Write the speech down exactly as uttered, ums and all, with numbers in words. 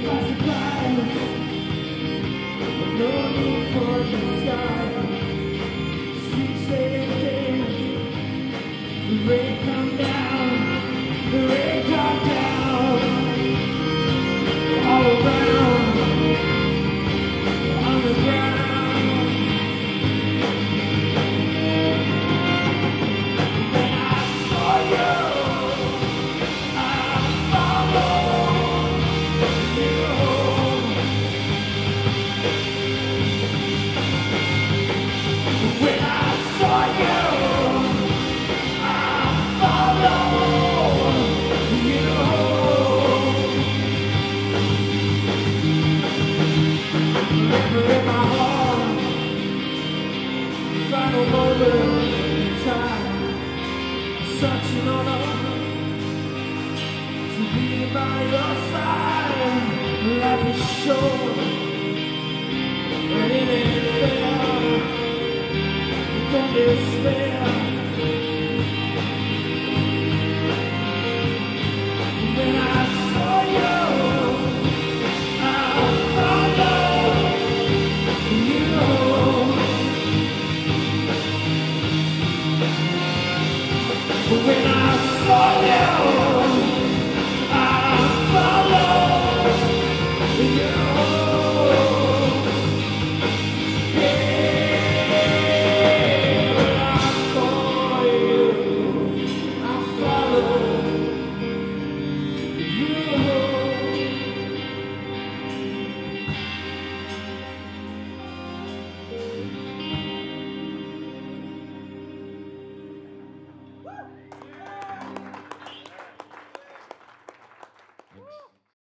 No need for disguise. Streets lay empty. The rain come down. The rain come down. All around. On the ground. When I saw you, I followed you. When I saw you, I followed you. Forever in my heart, final moment in time, searching on up to be by your side. Life is short, and it ain't fair. Don't despair.